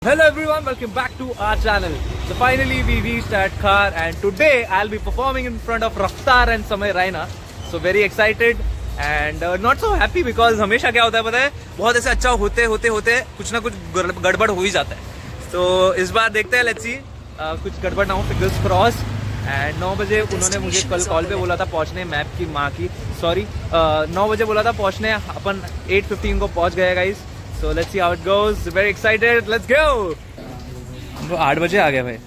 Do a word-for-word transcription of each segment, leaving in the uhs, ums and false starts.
Hello everyone, welcome back to our channel. So finally we reached at Khar and today I'll be performing in front of Raftaar and Samay Raina. So very excited and uh, not so happy because हमेशा क्या होता है पता है, बहुत ऐसे अच्छा होते होते होते कुछ ना कुछ गड़बड़ हो ही जाता है. तो इस बार देखते हैं, लेट्स सी कुछ गड़बड़ ना हो, फिंगर्स क्रॉस. एंड नौ बजे उन्होंने मुझे कल कॉल पे बोला था पहुंचने, मैप की माँ की सॉरी नौ बजे बोला था पहुंचने, अपन एट फिफ्टीन को पहुंच गए guys. So let's see how it goes. Very excited. Let's go. हम लोग आठ बजे आ गए भाई.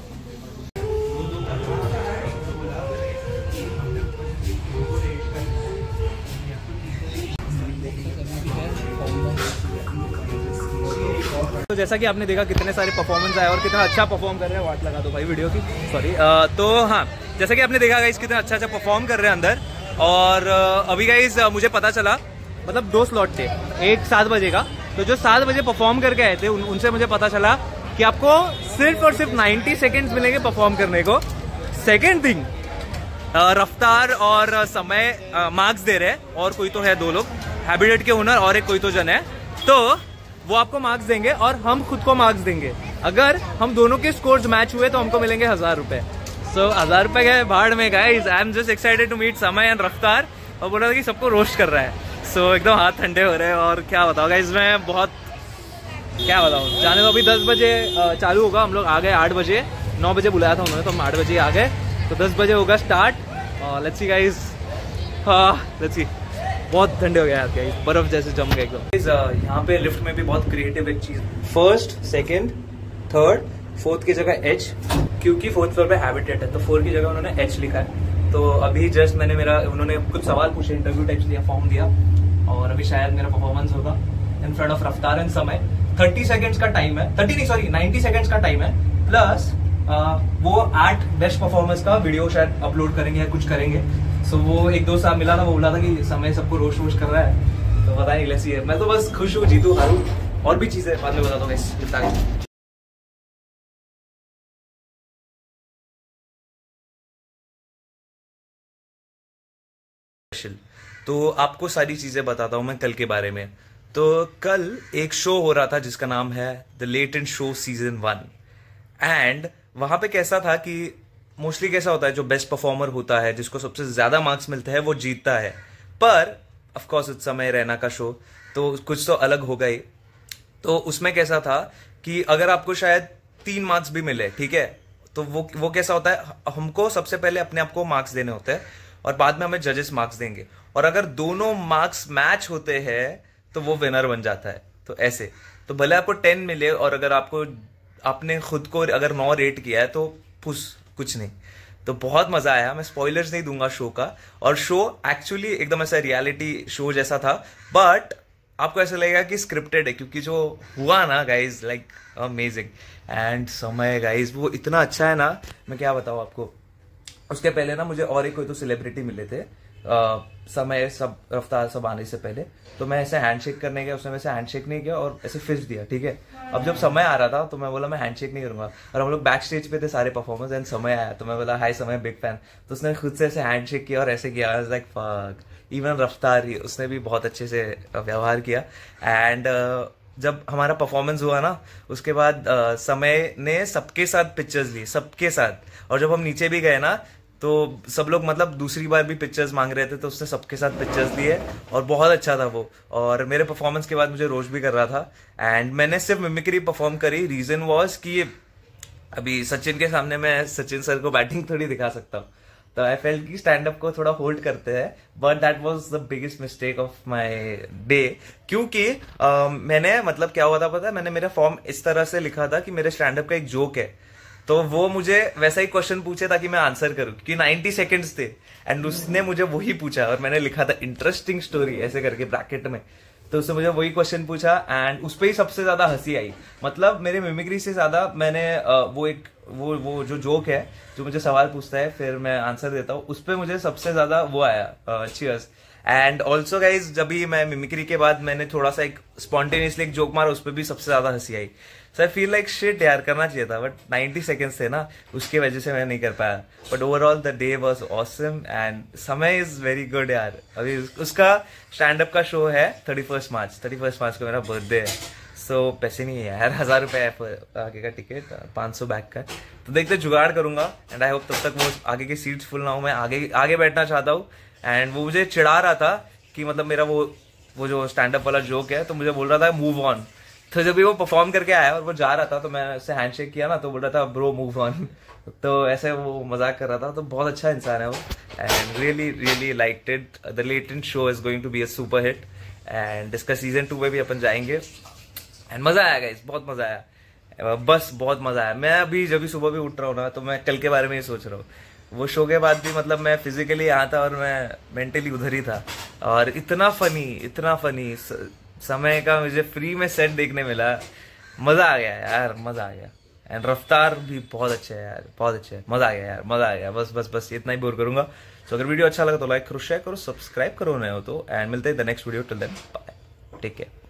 तो जैसा कि आपने देखा कितने सारे परफॉर्मेंस आए और कितना अच्छा परफॉर्म कर रहे हैं. वाट लगा दो भाई वीडियो की, सॉरी. तो हाँ, जैसा कि आपने देखा गाइस कितना अच्छा अच्छा परफॉर्म कर रहे हैं अंदर. और अभी गाइस मुझे पता चला, मतलब दो स्लॉट थे, एक सात बजे का. तो जो सात बजे परफॉर्म करके आए थे उन, उनसे मुझे पता चला कि आपको सिर्फ और सिर्फ नब्बे सेकंड्स मिलेंगे परफॉर्म करने को. सेकंड थिंग, रफ्तार और समय मार्क्स दे रहे हैं और कोई तो है, दो लोग हैबिटेट के ओनर और एक कोई तो जन है. तो वो आपको मार्क्स देंगे और हम खुद को मार्क्स देंगे. अगर हम दोनों के स्कोर्स मैच हुए तो हमको मिलेंगे हजार रुपए. सो हजार रुपए गए भाड़ में guys. I am just excited to meet Samay and Raftaar. और बोल रहा था कि सबको रोस्ट कर रहा है. सो so, एकदम हाथ ठंडे हो रहे हैं. और क्या बताओ गाइस, मैं बहुत क्या बताऊँ, जाने तो अभी दस बजे चालू होगा. हम लोग आ गए आठ बजे, नौ बजे बुलाया था उन्होंने तो हम आठ बजे आ गए. तो दस बजे होगा स्टार्ट. लेट्स सी गाइस, हाँ लेट्स सी. बहुत ठंडे हो गए यार गाइस, बर्फ जैसे जम गए एकदम. यहाँ पे लिफ्ट में भी बहुत क्रिएटिव एक चीज, फर्स्ट सेकेंड थर्ड फोर्थ की जगह एच, क्योंकि फोर्थ फ्लोर पे हैबिटेट है तो फोर की जगह उन्होंने एच लिखा है. तो अभी जस्ट मैंने मेरा उन्होंने कुछ सवाल पूछे, इंटरव्यू टाइप्स दिया, फॉर्म दिया और अभी शायद मेरा परफॉर्मेंस होगा in front of Raftaar and Samay. Thirty seconds का टाइम है, थर्टी नहीं सॉरी नाइन्टी सेकेंड्स का टाइम है. प्लस वो आठ बेस्ट परफॉर्मेंस का वीडियो शायद अपलोड करेंगे या कुछ करेंगे. सो so, वो एक दो साल मिला था, वो बोला था कि समय सबको रोश रोश कर रहा है. तो पता नहीं, लेट्स सी. मैं तो बस खुश हूँ, जीतू हारू और भी चीजें बाद में बताता हूँ. तो आपको सारी चीजें बताता हूं मैं कल के बारे में. तो कल एक शो हो रहा था जिसका नाम है the latent show season one. And वहां पे कैसा था कि मोस्टली कैसा होता है, जो बेस्ट परफॉर्मर होता है, जिसको सबसे ज्यादा मार्क्स मिलते हैं, वो जीतता है. पर ऑफ कोर्स इस समय रैना का शो तो कुछ तो अलग हो गई. तो उसमें कैसा था कि अगर आपको शायद तीन मार्क्स भी मिले, ठीक है, तो वो वो कैसा होता है, हमको सबसे पहले अपने आप को मार्क्स देने होते हैं और बाद में हमें जजेस मार्क्स देंगे. और अगर दोनों मार्क्स मैच होते हैं तो वो विनर बन जाता है. तो ऐसे तो भले आपको टेन मिले और अगर आपको आपने खुद को अगर नौ रेट किया है तो फुस कुछ नहीं. तो बहुत मजा आया. मैं स्पॉयलर्स नहीं दूंगा शो का. और शो एक्चुअली एकदम ऐसा रियलिटी शो जैसा था, बट आपको ऐसा लगेगा कि स्क्रिप्टेड है, क्योंकि जो हुआ ना guys, like amazing. And Samay guys वो इतना अच्छा है ना, मैं क्या बताऊँ आपको. उसके पहले ना मुझे और एक कोई तो सेलिब्रिटी मिले थे, आ, समय सब रफ्तार सब आने से पहले. तो मैं ऐसे हैंडशेक करने गया, उसने वैसे हैंडशेक नहीं किया और ऐसे फिस्ट दिया, ठीक है. अब जब समय आ रहा था तो मैं बोला मैं हैंडशेक नहीं करूंगा. और हम लोग बैक स्टेज पे थे सारे परफॉर्मर्स एंड समय आया तो मैं बोला हाय समय, बिग फैन. तो उसने खुद से ऐसे हैंडशेक किया और ऐसे किया. I was like fuck. Even Raftaar ही, उसने भी बहुत अच्छे से व्यवहार किया. एंड uh, जब हमारा परफॉर्मेंस हुआ ना, उसके बाद uh, समय ने सबके साथ पिक्चर्स ली, सबके साथ. और जब हम नीचे भी गए ना तो सब लोग मतलब दूसरी बार भी पिक्चर्स मांग रहे थे, तो उसने सबके साथ पिक्चर्स लिए और बहुत अच्छा था वो. और मेरे परफॉर्मेंस के बाद मुझे रोस्ट भी कर रहा था. एंड मैंने सिर्फ मिमिक्री परफॉर्म करी. रीजन वाज कि अभी सचिन के सामने मैं सचिन सर को बैटिंग थोड़ी दिखा सकता हूँ. तो आई फेल्ट की स्टैंड अप को थोड़ा होल्ड करते हैं. But that was the biggest mistake of my day. क्योंकि uh, मैंने मतलब क्या हुआ था पता है, मैंने मेरा फॉर्म इस तरह से लिखा था कि मेरे स्टैंड अप का एक जोक है. तो वो मुझे वैसा ही क्वेश्चन पूछे ताकि मैं आंसर करूं, क्योंकि नाइन्टी सेकंड्स थे. एंड उसने मुझे वही पूछा और मैंने लिखा था इंटरेस्टिंग स्टोरी ऐसे करके ब्रैकेट में. तो उसने मुझे वही क्वेश्चन पूछा एंड उस पर ही सबसे ज्यादा हंसी आई. मतलब मेरे मिमिक्री से ज्यादा मैंने वो एक वो वो जो जोक है, जो मुझे सवाल पूछता है फिर मैं आंसर देता हूँ, उस पर मुझे सबसे ज्यादा वो आया, चीयर्स. एंड ऑल्सो गाइज जब भी मैं मिमिक्री के बाद मैंने थोड़ा सा एक स्पॉन्टेनियसली एक जोक मारा, उस पर भी सबसे ज्यादा हंसी आई. So I feel like shit यार, करना चाहिए था, बट नाइन्टी सेकेंड्स थे ना, उसकी वजह से मैं नहीं कर पाया. But overall the day was awesome and Samay is very good यार. अभी उसका स्टैंड अप का शो है thirty first March thirty first March को मेरा बर्थडे है. सो पैसे नहीं है यार, हजार रुपए आगे का टिकट, पाँच सौ बैक का। तो देखते जुगाड़ करूंगा एंड आई होप तब तक वो आगे की सीट्स फुल ना हो। मैं आगे आगे बैठना चाहता हूँ। एंड वो मुझे चिढ़ा रहा था कि मतलब मेरा वो वो जो स्टैंड अप वाला जोक है, तो मुझे बोल रहा था मूव ऑन। तो जब भी वो परफॉर्म करके आया और वो जा रहा था तो मैं उससे हैंडशेक किया ना, तो बोल रहा था ब्रो मूव ऑन। तो ऐसे वो मजाक कर रहा था। तो बहुत अच्छा इंसान है वो and really really liked it. The latent show is going to be a super hit and इसका सीजन टू में भी अपन जाएंगे एंड मजा आया गाइस, बहुत मजा आया, बस बहुत मजा आया। मैं अभी जब भी सुबह भी उठ रहा हूँ ना, तो मैं कल के बारे में ही सोच रहा हूँ। वो शो के बाद भी मतलब मैं फिजिकली यहाँ था और मैं मेंटली उधर ही था। और इतना फनी इतना फनी समय का मुझे फ्री में सेट देखने मिला, मजा आ गया यार, मजा आ गया। एंड रफ्तार भी बहुत अच्छे है यार, बहुत अच्छे है, मजा आ गया यार, मजा आ गया। बस बस बस इतना ही बोर करूंगा। तो अगर वीडियो अच्छा लगा तो लाइक करो, शेयर करो, सब्सक्राइब करो नए हो तो। एंड मिलते हैं the next video. Till then bye, take care.